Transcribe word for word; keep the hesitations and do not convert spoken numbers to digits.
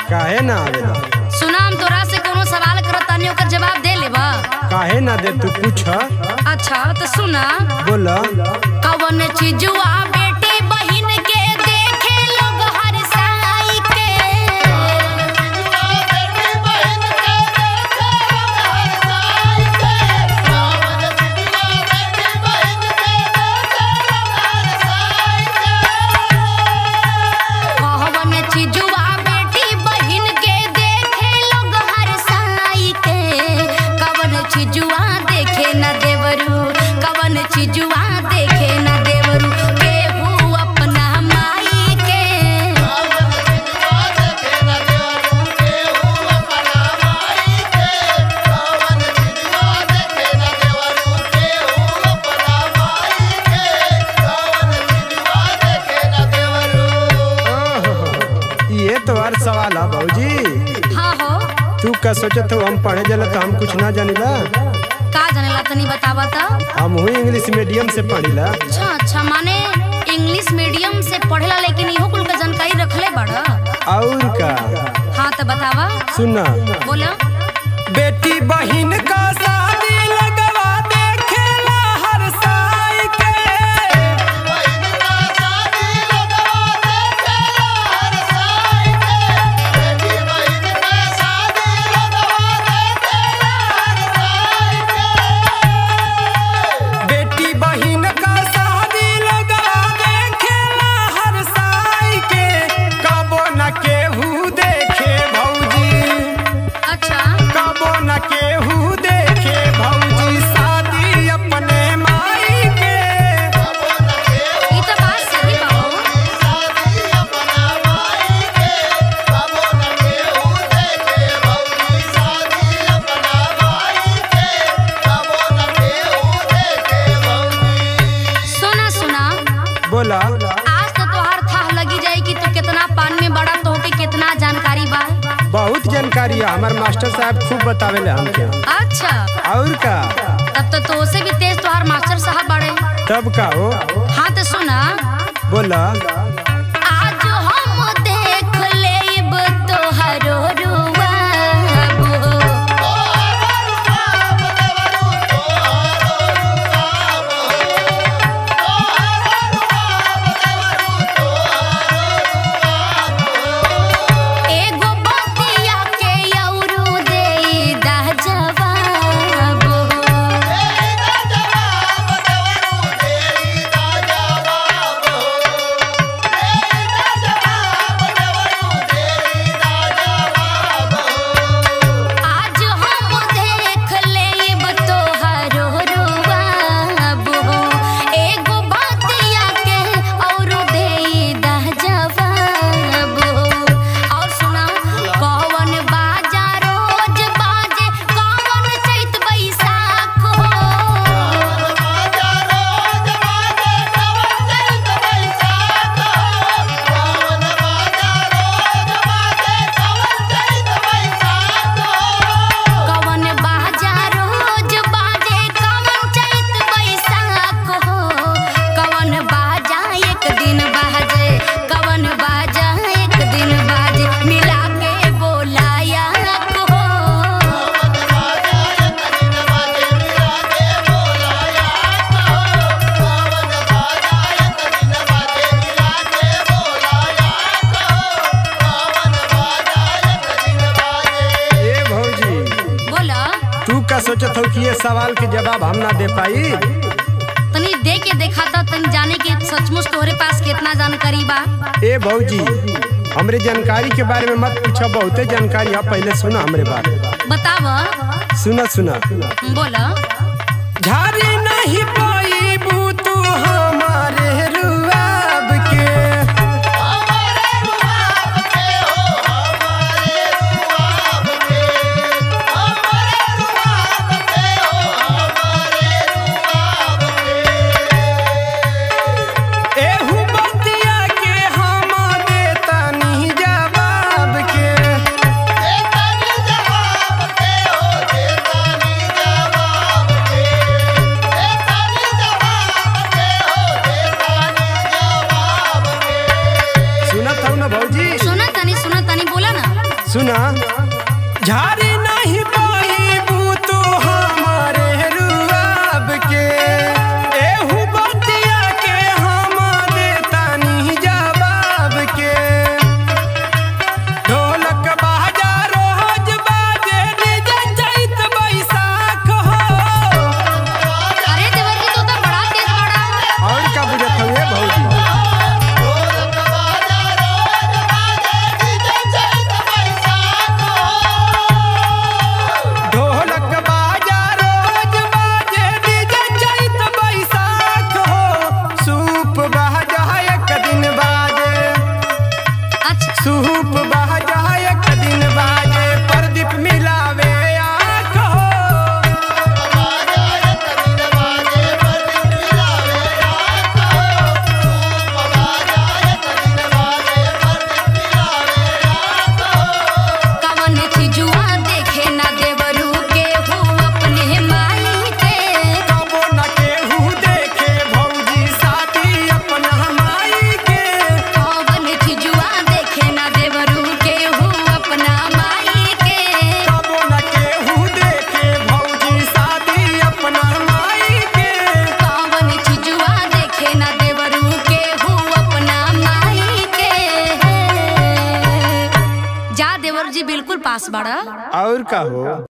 काहे ना आवेला? सुना, हम तोरा से कोनो सवाल करत तानी, ओकर जवाब दे लेबा। काहे ना दे, तू पूछ। अच्छा तो सुना। बोला। कवन चीजुआ बेटी बहिन के देखे लोग हर साई के। कवन चीजुआ बेटी बहिन के देखे लोग हर साई के। कवन चीजुआ देखे न देवरू, कवन चीजुआ देखे न देवरू, केहू अपना माई के। ये तो हर सवाल है भौजी। हाँ हो। तू का सोचत हो हम पढ़े जला तो हम कुछ ना जानिला? का जानेला तनी बतावा त। हम हुई इंग्लिश मीडियम से पढ़िला। अच्छा अच्छा, माने इंग्लिश मीडियम से पढ़ेला, लेकिन इहो कुल का जानकारी रखले बड़ा। और का? हाँ तो बतावा। सुना। बोला। बेटी बहिन का शादी लगवा देखेला हर साई के। बेटी बहिन का शादी लगवा देखेला हर साई के। कबो न केहू देखे भौजी, अच्छा। कबो न केहू देखे भौजी शादी अपने माई के। ई तो बात सही बा हो। सुना सुना। बोला। आज तो तोहार थाह लगी जाई कि तू कितना पान में बड़ा, तोहके कितना जानकारी बा। बहुत जानकारी है, हमार मास्टर साहब खूब बतावेले हमके। अच्छा। और का? तब तो तोसे भी तेज तोहार मास्टर साहब बड़े। तब का हो? हाँ तो सुना। बोला। आज हम देख लेब तोहरो रुआब। एगो बतिया के औरू देई दा जवाब। आज हम देख लेब तोहरो रुआब। एगो बतिया के औरू देई दा जवाब। और सुना, कौन बाजा रोज बाजे, कौन चैत बैसाख हो। कवन बाजा रोज बाजे, कवन चैत बैसाख हो। कवन बाजा एक दिन बाजे, कवन बाजा एक दिन बाजे, मिला के बोलाया हो। ए भौजी, बोला। तू का सोचत हो कि ये सवाल के जवाब हम ना दे पाई? तनी दे के देखा था, तनी जाने के सचमुच तोहरे पास कितना जानकारी बा। ए भौजी, हमरे जानकारी के बारे में मत पूछो, बहुते जानकारी है, पहले सुना हमरे बारे में। बतावा। सुना सुना। बोला। झारी नहीं पाई बू तू हमारे रुआब के। एहू बतिया के हम देतानी जवाब के। देतानी जवाब के, हो देतानी जवाब के, हो सुना झारी नहीं पाई बूतू हमारे रुआब के एहू बतिया के हम देता नहीं जवाब के ढोलक बाजा रोज बाजे डीजे चैत बैसाख हो। अरे देवर जी तो तो बड़ा तेज बड़ा और का बुझत हुए भौजी ढोलक बाजा रोज बाजे डीजे चैत बैसाख हो। सूप बाजा एक दिन बाजे अच्छा सूप बाजा एक दिन बाजे प्रदीप मिलावे आँख हो। कवन चिजुआ देखे ना देवरू के हो अपने माई के कबो न केहू देखे भौजी साथी अपना माई के कवन चिजुआ देखे ना देवरू के हो अपना माई के कबो न केहू देखे भौजी साथी अपना माई के कवन चिजुआ देखे ना देवरू के हो अपना माई के जा देवर जी बिल्कुल पास बड़ा और का हो।